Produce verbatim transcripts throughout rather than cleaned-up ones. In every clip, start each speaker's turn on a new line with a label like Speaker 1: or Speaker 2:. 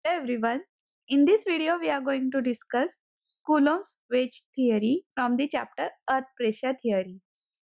Speaker 1: Hello everyone. In this video, we are going to discuss Coulomb's wedge theory from the chapter Earth Pressure Theory.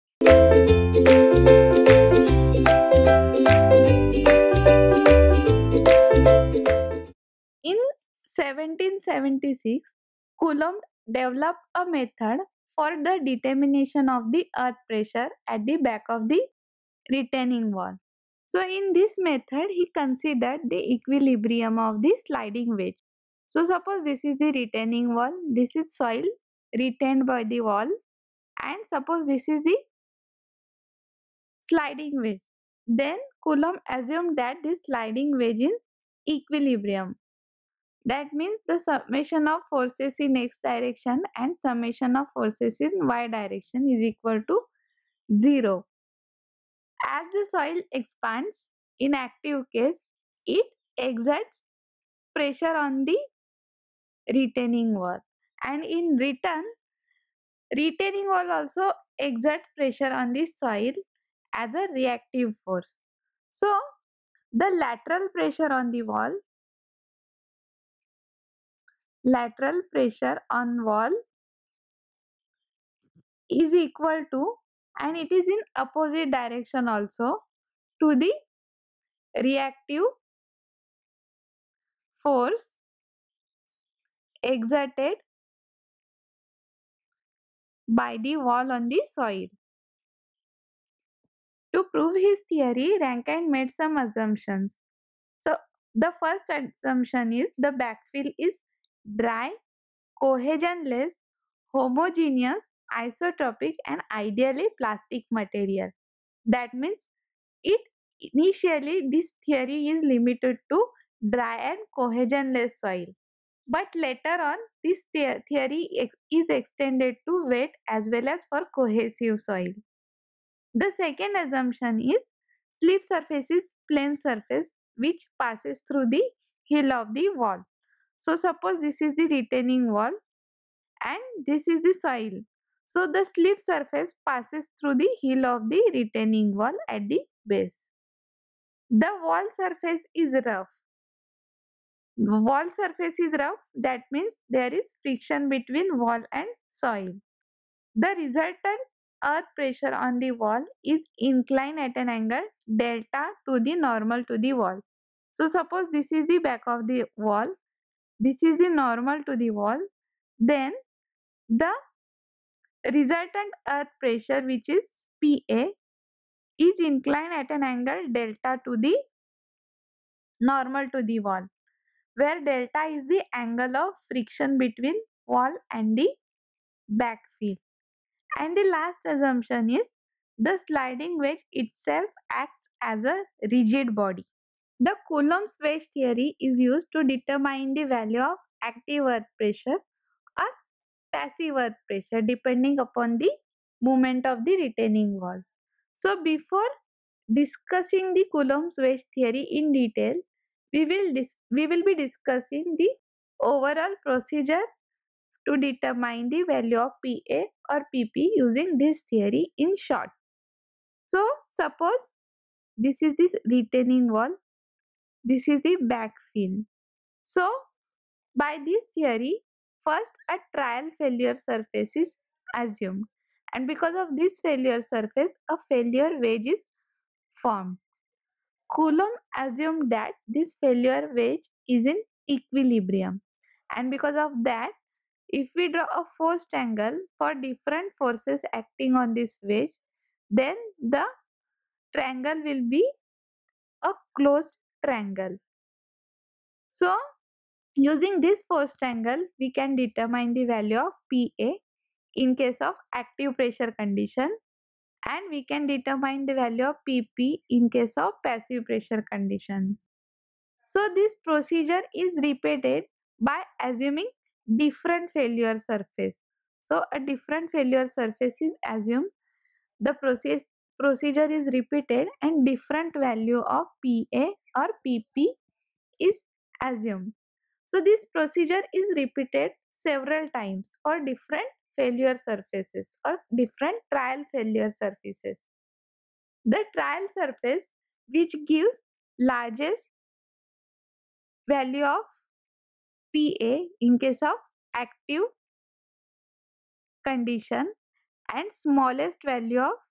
Speaker 1: In seventeen seventy-six, Coulomb developed a method for the determination of the earth pressure at the back of the retaining wall. So in this method, he considered the equilibrium of the sliding wedge. So suppose this is the retaining wall, this is soil retained by the wall, and suppose this is the sliding wedge. Then Coulomb assumed that this sliding wedge is equilibrium. That means the summation of forces in x direction and summation of forces in y direction is equal to zero. As the soil expands, in active case, it exerts pressure on the retaining wall, and in return, retaining wall also exerts pressure on the soil as a reactive force. So, the lateral pressure on the wall, lateral pressure on wall is equal to, and it is in opposite direction also, to the reactive force exerted by the wall on the soil. To prove his theory, Rankine made some assumptions. So, the first assumption is the backfill is dry, cohesionless, homogeneous, isotropic, and ideally plastic material. That means it initially this theory is limited to dry and cohesionless soil, but later on this the theory ex is extended to wet as well as for cohesive soil. The second assumption is slip surface is plane surface which passes through the heel of the wall. So suppose this is the retaining wall and this is the soil. So the slip surface passes through the heel of the retaining wall at the base. The wall surface is rough. Wall surface is rough, that means there is friction between wall and soil. The resultant earth pressure on the wall is inclined at an angle delta to the normal to the wall. So suppose this is the back of the wall, this is the normal to the wall, then the resultant earth pressure, which is P A, is inclined at an angle delta to the normal to the wall, where delta is the angle of friction between wall and the backfill. And the last assumption is the sliding wedge itself acts as a rigid body. The Coulomb's wedge theory is used to determine the value of active earth pressure or passive earth pressure depending upon the movement of the retaining wall. So before discussing the Coulomb's wedge theory in detail, we will dis we will be discussing the overall procedure to determine the value of P A or P P using this theory in short. So suppose this is this retaining wall, this is the backfill. So by this theory, first a trial failure surface is assumed, and because of this failure surface, a failure wedge is formed. Coulomb assumed that this failure wedge is in equilibrium, and because of that, if we draw a forced angle for different forces acting on this wedge, then the triangle will be a closed triangle. So, using this forced angle, we can determine the value of P A in case of active pressure condition, and we can determine the value of P P in case of passive pressure condition. So, this procedure is repeated by assuming different failure surface. So, a different failure surface is assumed, the process procedure is repeated, and different value of P A or P P is assumed. So, this procedure is repeated several times for different failure surfaces or different trial failure surfaces. The trial surface which gives largest value of P A in case of active condition, and smallest value of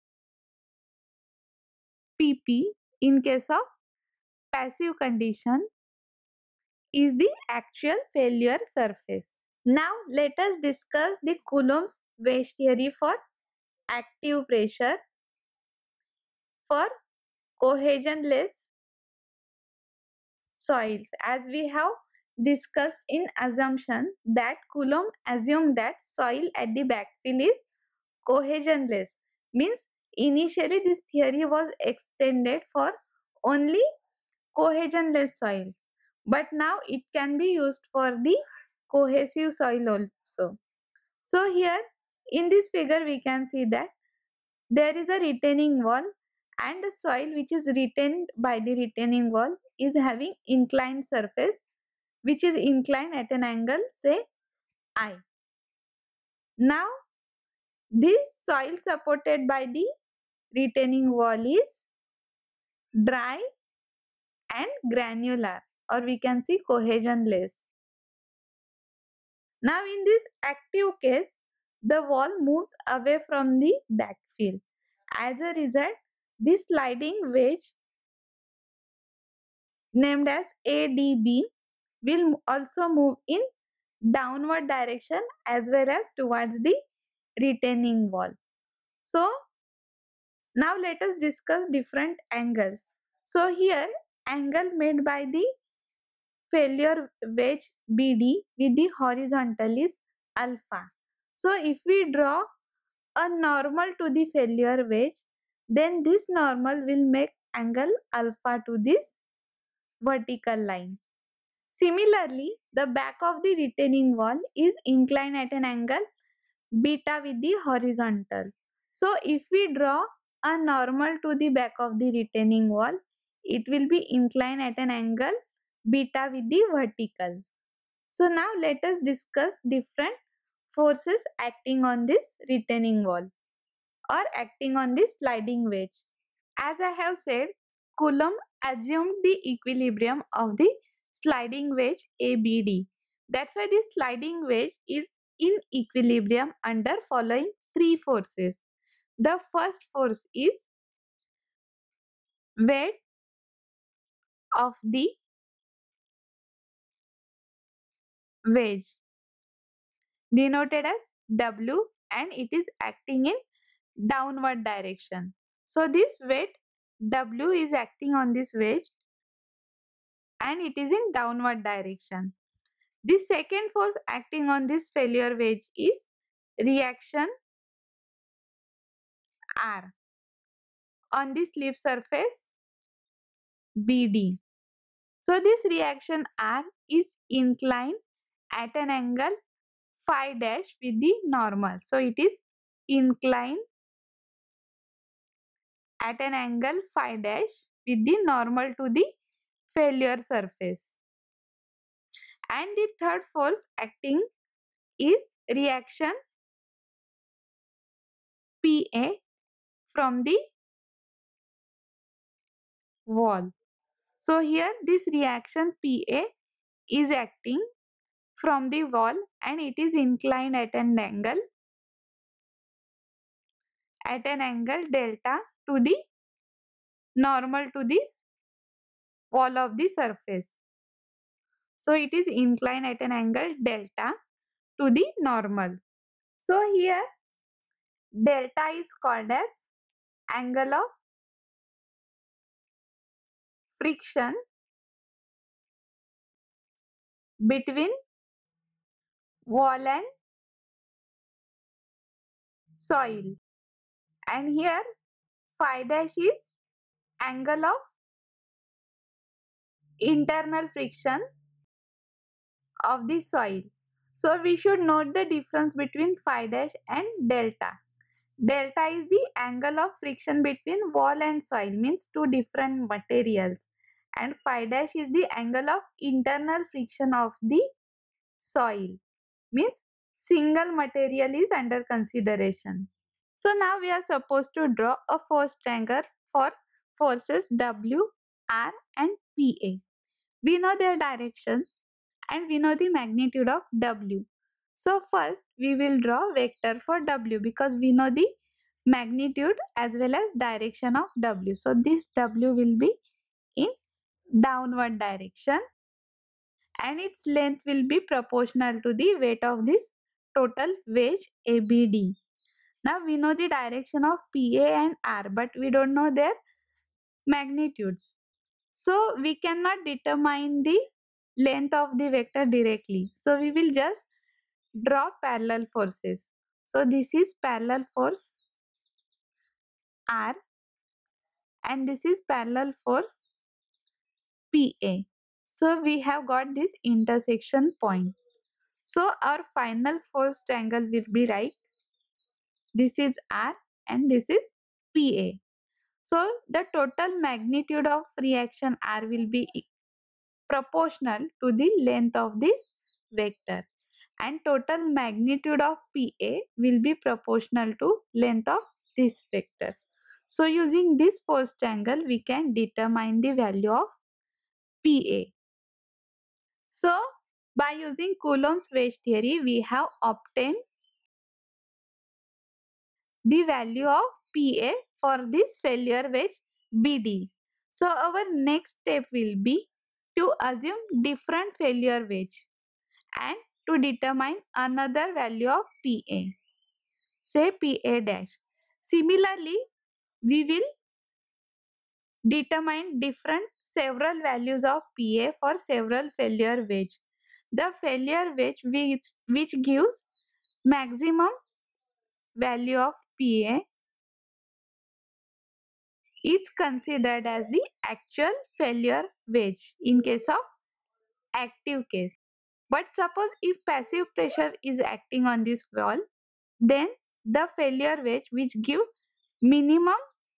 Speaker 1: P P in case of passive condition is the actual failure surface. Now let us discuss the Coulomb's wedge theory for active pressure for cohesionless soils. As we have discussed in assumption that Coulomb assumed that soil at the backfill is cohesionless, means initially this theory was extended for only cohesionless soil, but now it can be used for the cohesive soil also. So here in this figure we can see that there is a retaining wall, and the soil which is retained by the retaining wall is having inclined surface which is inclined at an angle, say I. Now this soil supported by the retaining wall is dry and granular, or we can see cohesionless. Now in this active case, the wall moves away from the backfill. As a result, this sliding wedge named as A D B will also move in downward direction as well as towards the retaining wall. So now let us discuss different angles. So here angle made by the failure wedge B D with the horizontal is alpha. So if we draw a normal to the failure wedge, then this normal will make angle alpha to this vertical line. Similarly, the back of the retaining wall is inclined at an angle beta with the horizontal. So if we draw a normal to the back of the retaining wall, it will be inclined at an angle beta with the vertical. So now let us discuss different forces acting on this retaining wall or acting on this sliding wedge. As I have said, Coulomb assumed the equilibrium of the sliding wedge A B D. That's why this sliding wedge is in equilibrium under following three forces. The first force is weight of the wedge, denoted as W, and it is acting in downward direction. So this weight W is acting on this wedge and it is in downward direction. The second force acting on this failure wedge is reaction R on the slip surface B D. So this reaction R is inclined at an angle phi dash with the normal. So it is inclined at an angle phi dash with the normal to the failure surface. And the third force acting is reaction P A from the wall. So here this reaction P A is acting from the wall and it is inclined at an angle at an angle delta to the normal to the wall of the surface. So it is inclined at an angle delta to the normal. So here delta is called as angle of friction between wall and soil, and here phi dash is angle of internal friction of the soil. So we should note the difference between phi dash and delta. Delta is the angle of friction between wall and soil, means two different materials, and phi dash is the angle of internal friction of the soil, means single material is under consideration. So now we are supposed to draw a force triangle for forces W, R and P A. We know their directions and we know the magnitude of W. So first we will draw vector for W because we know the magnitude as well as direction of W. So this W will be in downward direction and its length will be proportional to the weight of this total wedge A B D. Now we know the direction of P A and R, but we don't know their magnitudes. So we cannot determine the length of the vector directly. So we will just draw parallel forces. So this is parallel force R and this is parallel force P A. So we have got this intersection point. So our final force triangle will be like this is R and this is P A. So the total magnitude of reaction R will be proportional to the length of this vector and total magnitude of P A will be proportional to length of this vector. So using this force triangle we can determine the value of P A. So by using Coulomb's wedge theory we have obtained the value of P A for this failure wedge B D. So our next step will be to assume different failure wedge and to determine another value of P A, say P A dash. Similarly, we will determine different several values of P A for several failure wedge. The failure wedge which, which gives maximum value of P A is considered as the actual failure wedge in case of active case. But suppose if passive pressure is acting on this wall, then the failure wedge which give minimum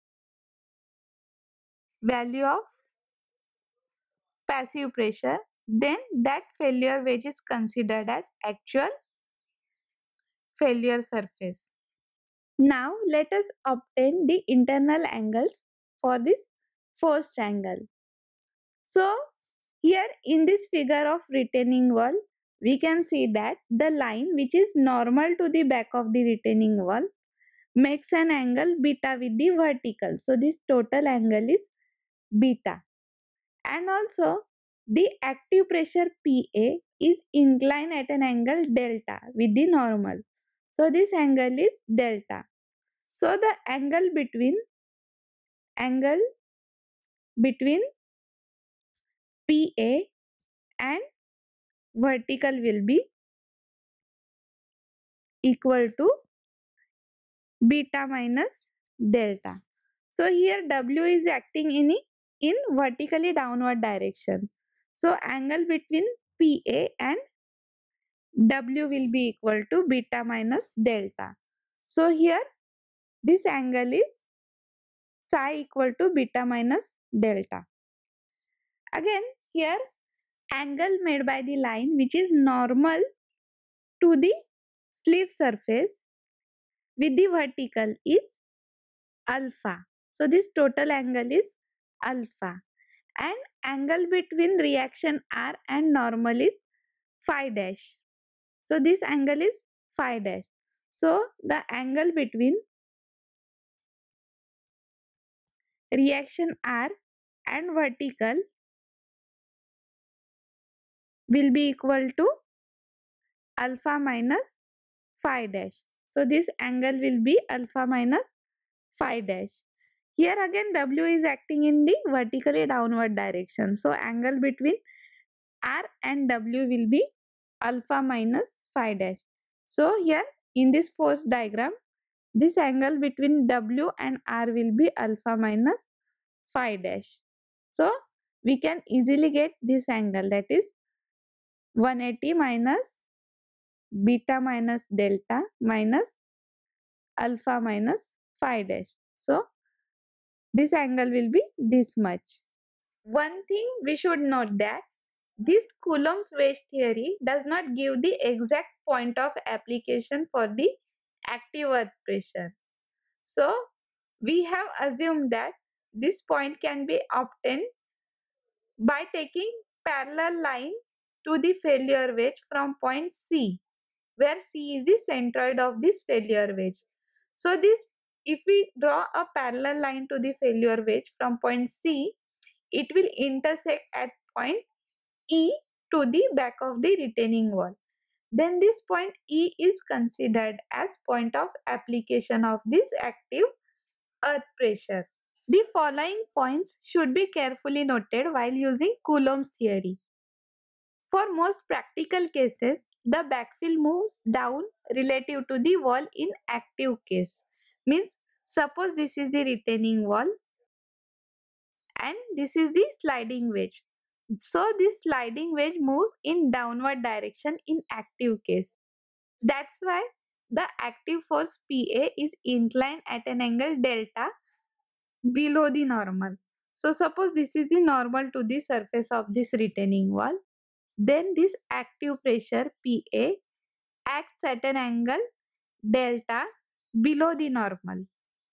Speaker 1: value of passive pressure, then that failure wedge is considered as actual failure surface. Now let us obtain the internal angles for this first angle. So here in this figure of retaining wall, we can see that the line which is normal to the back of the retaining wall makes an angle beta with the vertical. So this total angle is beta. And also the active pressure P A is inclined at an angle delta with the normal. So this angle is delta. So the angle between angle between P A and vertical will be equal to beta minus delta. So here W is acting in in vertically downward direction. So angle between P A and W will be equal to beta minus delta. So here this angle is psi equal to beta minus delta. Again here angle made by the line which is normal to the sleeve surface with the vertical is alpha. So this total angle is alpha and angle between reaction R and normal is phi dash. So this angle is phi dash. So the angle between reaction R and vertical will be equal to alpha minus phi dash. So this angle will be alpha minus phi dash. Here again W is acting in the vertically downward direction. So angle between R and W will be alpha minus phi dash. So here in this force diagram, this angle between W and R will be alpha minus phi dash. So we can easily get this angle, that is one hundred eighty minus beta minus delta minus alpha minus phi dash. So this angle will be this much. One thing we should note that this Coulomb's wedge theory does not give the exact point of application for the active earth pressure. So we have assumed that this point can be obtained by taking parallel line to the failure wedge from point C, where C is the centroid of this failure wedge. So this, if we draw a parallel line to the failure wedge from point C, it will intersect at point E to the back of the retaining wall. Then this point E is considered as point of application of this active earth pressure. The following points should be carefully noted while using Coulomb's theory. For most practical cases, the backfill moves down relative to the wall in active case. Means, suppose this is the retaining wall and this is the sliding wedge. So this sliding wedge moves in downward direction in active case. That's why the active force P A is inclined at an angle delta below the normal. So suppose this is the normal to the surface of this retaining wall. Then this active pressure P A acts at an angle delta below the normal.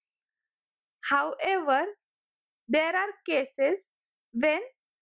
Speaker 1: However, there are cases when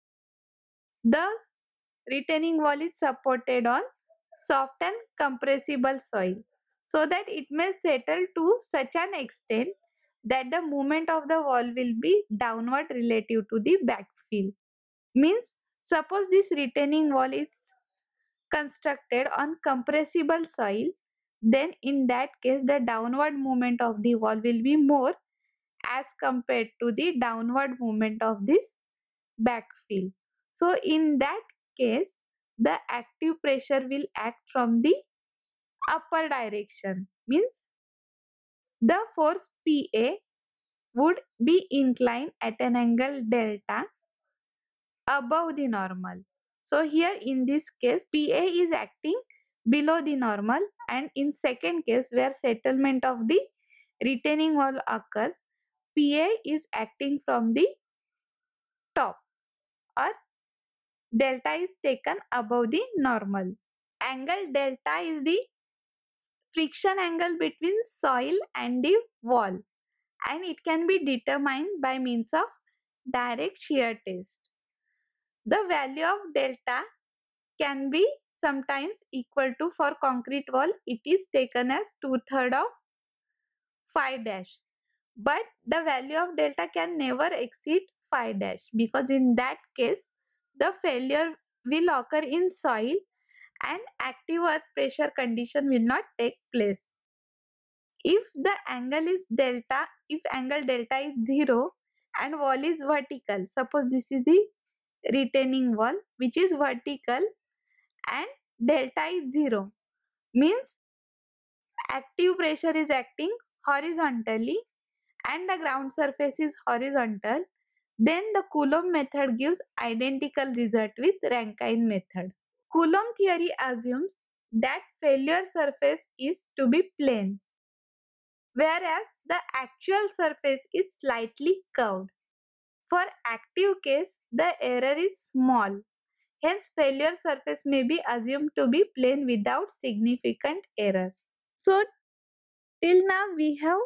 Speaker 1: the retaining wall is supported on soft and compressible soil, so that it may settle to such an extent that the movement of the wall will be downward relative to the backfill. Means, suppose this retaining wall is constructed on compressible soil, then in that case the downward movement of the wall will be more as compared to the downward movement of this backfill. So in that case, the active pressure will act from the upper direction. Means, the force P A would be inclined at an angle delta above the normal. So here in this case, P A is acting below the normal, and in second case where settlement of the retaining wall occurs, P A is acting from the top, or delta is taken above the normal. Angle delta is the friction angle between soil and the wall, and it can be determined by means of direct shear test. The value of delta can be sometimes equal to, for concrete wall, it is taken as two-thirds of phi dash. But the value of delta can never exceed phi dash, because in that case, the failure will occur in soil and active earth pressure condition will not take place. If the angle is delta, if angle delta is zero and wall is vertical, suppose this is the retaining wall which is vertical and delta is zero, means active pressure is acting horizontally and the ground surface is horizontal, then the Coulomb method gives identical result with Rankine method. Coulomb theory assumes that failure surface is to be plane, whereas the actual surface is slightly curved. For active case, the error is small. Hence, failure surface may be assumed to be plane without significant error. So, till now we have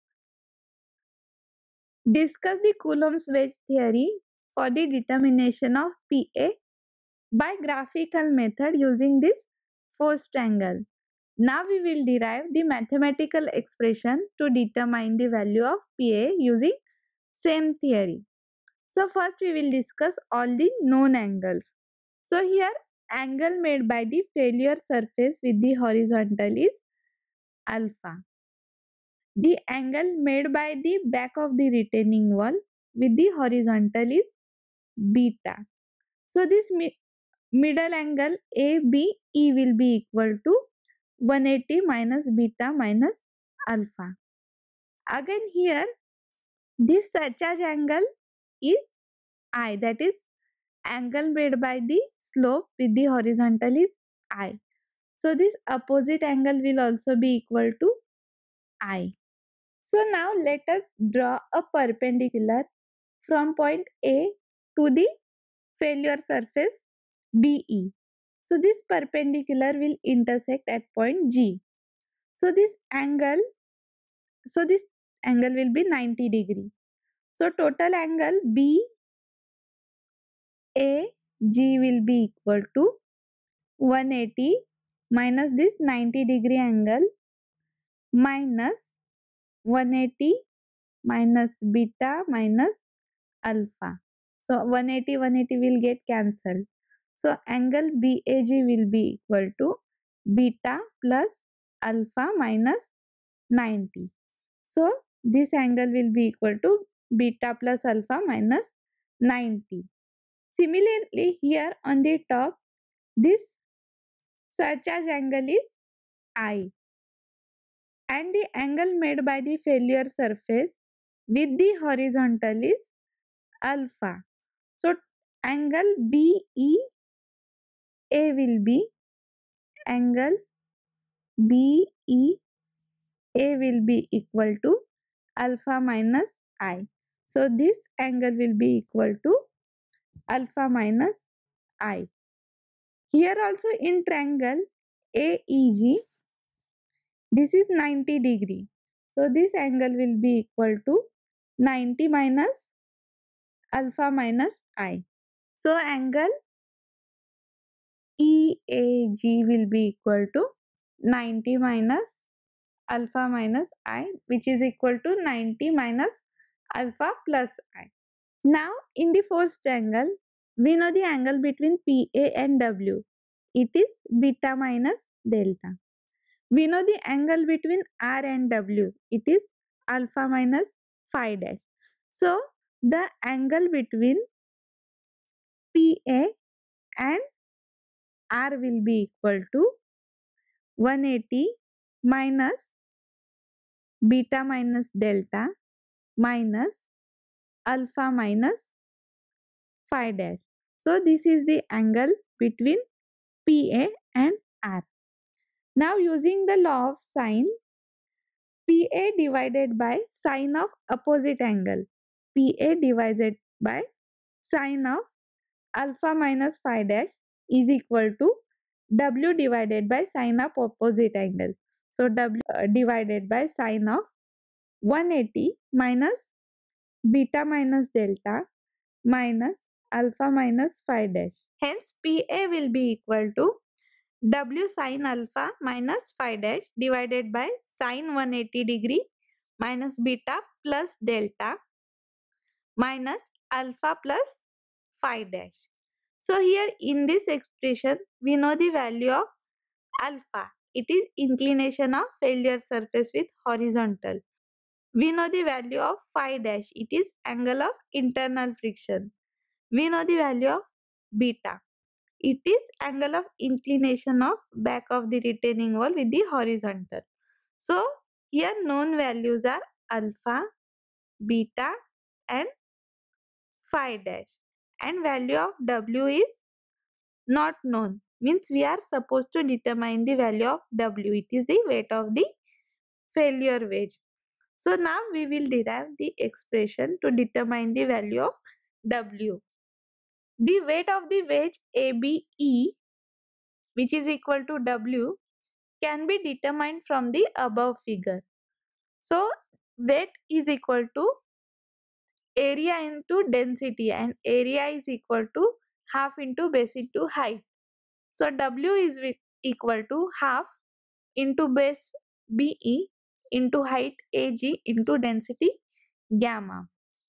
Speaker 1: discussed the Coulomb's wedge theory for the determination of P A by graphical method using this forced triangle. Now we will derive the mathematical expression to determine the value of P A using same theory. So first we will discuss all the known angles. So here angle made by the failure surface with the horizontal is alpha. The angle made by the back of the retaining wall with the horizontal is beta. So this mi middle angle A B E will be equal to one eighty minus beta minus alpha. Again here this surcharge angle is I, that is angle made by the slope with the horizontal is I. So this opposite angle will also be equal to I. So now let us draw a perpendicular from point A to the failure surface B E. So this perpendicular will intersect at point G. So this angle, so this angle will be ninety degree. So total angle B A G will be equal to one eighty minus this ninety degree angle minus one eighty minus beta minus alpha. So one eighty, one eighty will get cancelled. So angle B A G will be equal to beta plus alpha minus ninety. So this angle will be equal to beta plus alpha minus ninety. Similarly, here on the top, this surcharge angle is I, and the angle made by the failure surface with the horizontal is alpha. So angle B E A will be angle B E A will be equal to alpha minus I. So this angle will be equal to alpha minus I. Here also in triangle A E G, this is ninety degree. So this angle will be equal to ninety minus alpha minus I. So angle E A G will be equal to ninety minus alpha minus I, which is equal to ninety minus alpha plus I. Now in the first triangle, we know the angle between P A and W. It is beta minus delta. We know the angle between R and W. It is alpha minus phi dash. So the angle between P A and R will be equal to one eighty minus beta minus delta minus alpha minus phi dash. So this is the angle between P A and R. Now using the law of sine, P A divided by sine of opposite angle, P A divided by sine of alpha minus phi dash is equal to W divided by sine of opposite angle. So W uh, divided by sine of one eighty minus beta minus delta minus alpha minus phi dash. Hence P A will be equal to W sine alpha minus phi dash divided by sine one hundred eighty degree minus beta plus delta minus alpha plus phi dash. So here in this expression, we know the value of alpha. It is inclination of failure surface with horizontal. We know the value of phi dash. It is angle of internal friction. We know the value of beta. It is angle of inclination of back of the retaining wall with the horizontal. So here known values are alpha, beta and phi dash, and value of W is not known, means we are supposed to determine the value of W. It is the weight of the failure wedge. So now we will derive the expression to determine the value of W. The weight of the wedge A B E, which is equal to W, can be determined from the above figure. So weight is equal to area into density, and area is equal to half into base into height. So W is equal to half into base B E into height A G into density gamma.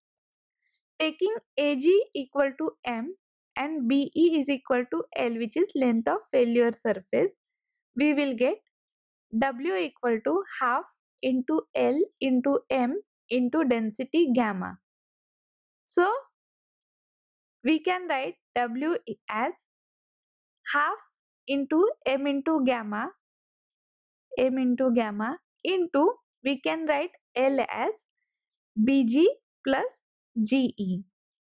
Speaker 1: Taking A G equal to M and B E is equal to L, which is length of failure surface, we will get W equal to half into L into M into density gamma. So we can write W as half into M into gamma, M into gamma into, we can write L as B G plus G E.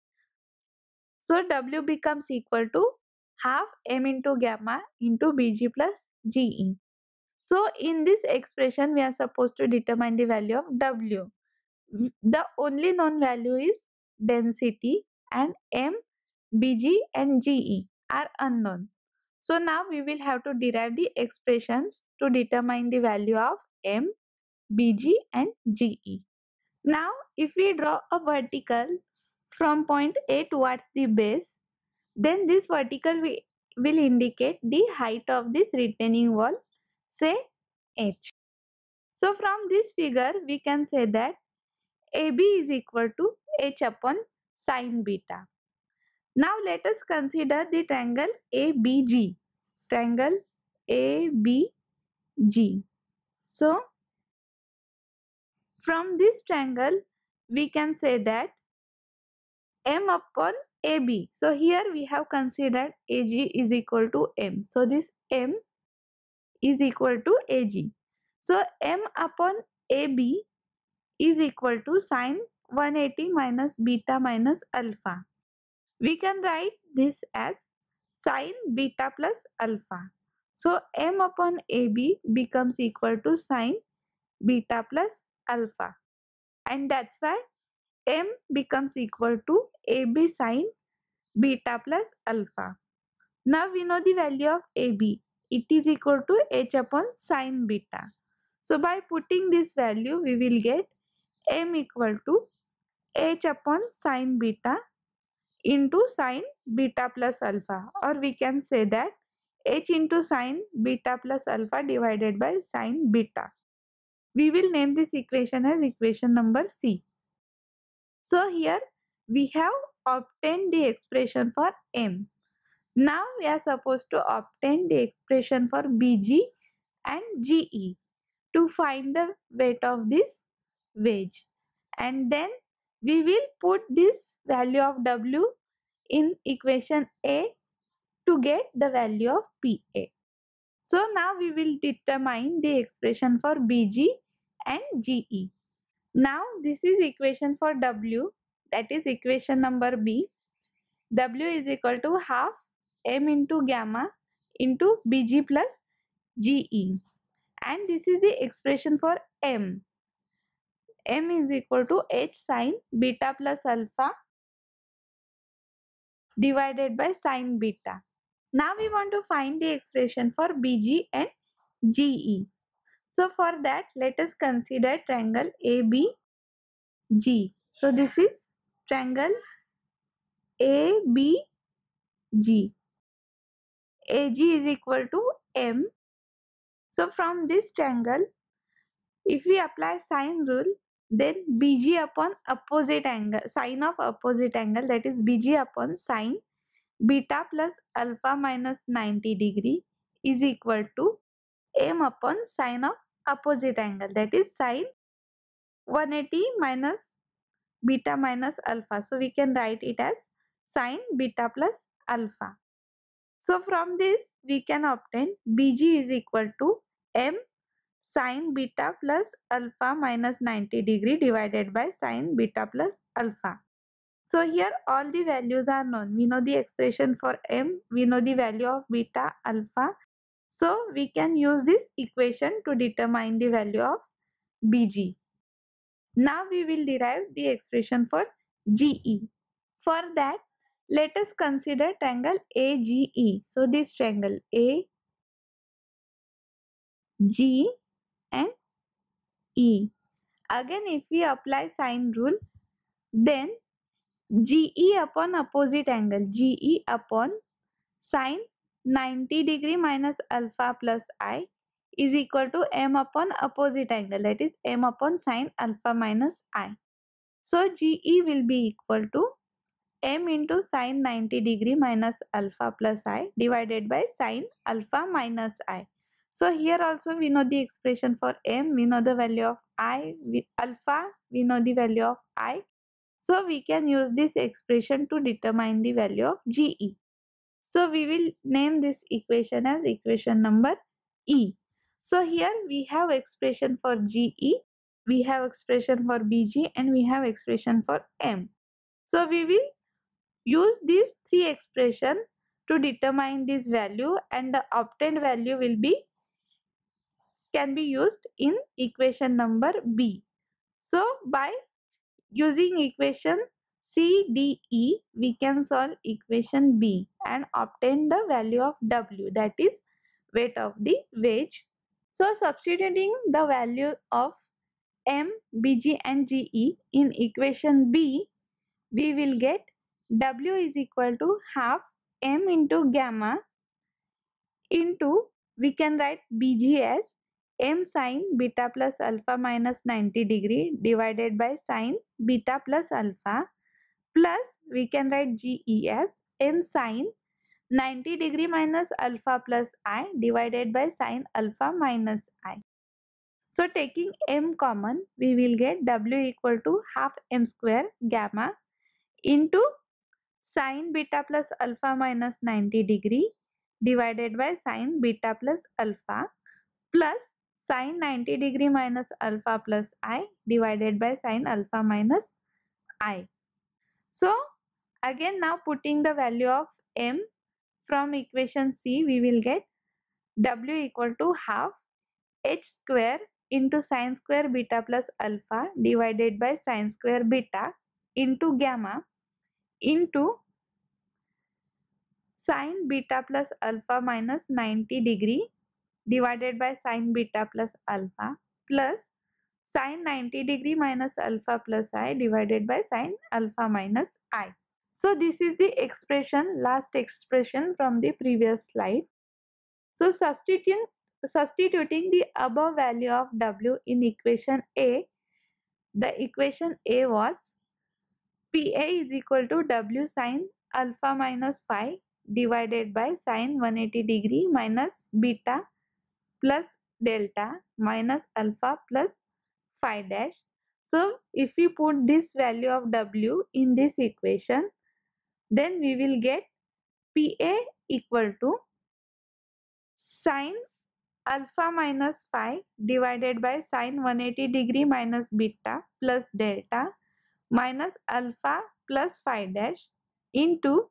Speaker 1: So W becomes equal to half M into gamma into B G plus G E. So in this expression, we are supposed to determine the value of W. The only known value is density, and M, B G and G E are unknown. So now we will have to derive the expressions to determine the value of M, B G and G E. Now if we draw a vertical from point A towards the base, then this vertical will indicate the height of this retaining wall, say h. So from this figure we can say that A B is equal to h upon sine beta. Now let us consider the triangle A B G. Triangle A B G. So from this triangle we can say that M upon A B. So here we have considered A G is equal to M. So this M is equal to A G. So M upon A B is equal to sine one eighty minus beta minus alpha. We can write this as sine beta plus alpha. So M upon A B becomes equal to sine beta plus alpha, and that's why M becomes equal to A B sine beta plus alpha. Now we know the value of A B. It is equal to h upon sine beta. So by putting this value we will get M equal to h upon sine beta into sine beta plus alpha, or we can say that h into sine beta plus alpha divided by sine beta. We will name this equation as equation number C. So here we have obtained the expression for M. Now we are supposed to obtain the expression for B G and G E to find the weight of this wedge, and then we will put this value of W in equation A to get the value of P A. So now we will determine the expression for B G and G E. Now this is equation for W, that is equation number B. W is equal to half M into gamma into B G plus G E, and this is the expression for M. M is equal to h sine beta plus alpha divided by sine beta. Now we want to find the expression for B G and G E. So for that let us consider triangle A B G. So this is triangle A B G. A G is equal to M. So from this triangle, if we apply sine rule, then B G upon opposite angle, sine of opposite angle, that is B G upon sine beta plus alpha minus ninety degree is equal to M upon sine of opposite angle, that is sine one eighty minus beta minus alpha. So we can write it as sine beta plus alpha. So from this we can obtain B G is equal to M sine beta plus alpha minus ninety degree divided by sine beta plus alpha. So here all the values are known. We know the expression for M, we know the value of beta, alpha. So we can use this equation to determine the value of B G. Now we will derive the expression for G E. For that, let us consider triangle A G E. So this triangle A, G and E. Again if we apply sine rule, then G E upon opposite angle, G E upon sine ninety degree minus alpha plus I is equal to M upon opposite angle, that is M upon sine alpha minus I. So G E will be equal to M into sine ninety degree minus alpha plus I divided by sine alpha minus I. So here also we know the expression for M, we know the value of I, with alpha we know the value of I. So we can use this expression to determine the value of G E. So we will name this equation as equation number E. So here we have expression for G E, we have expression for B G, and we have expression for M. So we will use these three expressions to determine this value, and the obtained value will be can be used in equation number B. So by using equation C, D, E, we can solve equation B and obtain the value of W, that is weight of the wedge. So substituting the value of M, B G and G E in equation B, we will get W is equal to half M into gamma into, we can write B G as m sine beta plus alpha minus ninety degree divided by sine beta plus alpha, plus we can write G E as m sine ninety degree minus alpha plus I divided by sine alpha minus I. So taking m common, we will get W equal to half m square gamma into sine beta plus alpha minus ninety degree divided by sine beta plus alpha plus sine ninety degree minus alpha plus I divided by sine alpha minus I. So again, now putting the value of m from equation C, we will get W equal to half h square into sine square beta plus alpha divided by sine square beta into gamma into sine beta plus alpha minus ninety degree divided by sine beta plus alpha plus sine ninety degree minus alpha plus I divided by sine alpha minus I. So this is the expression, last expression from the previous slide. So substituting, substituting the above value of W in equation A, the equation A was P A is equal to W sine alpha minus phi divided by sine one hundred eighty degree minus beta plus delta minus alpha plus phi dash. So if we put this value of W in this equation, then we will get P A equal to sine alpha minus phi divided by sine one hundred eighty degree minus beta plus delta minus alpha plus phi dash into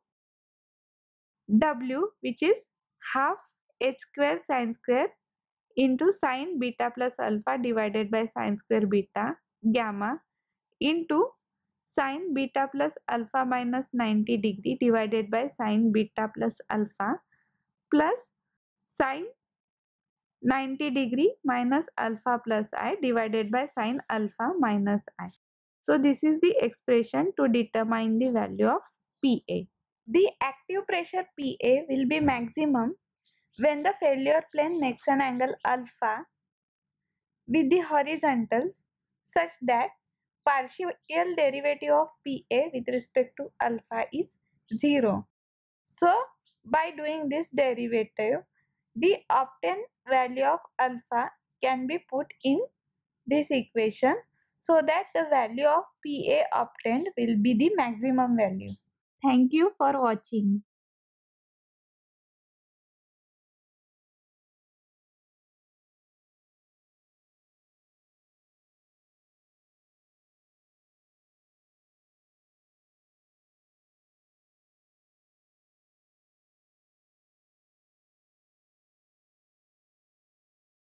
Speaker 1: W, which is half h square sine square into sine beta plus alpha divided by sine square beta gamma into sine beta plus alpha minus ninety degree divided by sine beta plus alpha plus sine ninety degree minus alpha plus I divided by sine alpha minus I. So this is the expression to determine the value of P A. The active pressure P A will be maximum when the failure plane makes an angle alpha with the horizontals such that partial derivative of P A with respect to alpha is zero. So by doing this derivative, the obtained value of alpha can be put in this equation so that the value of P A obtained will be the maximum value. Thank you for watching.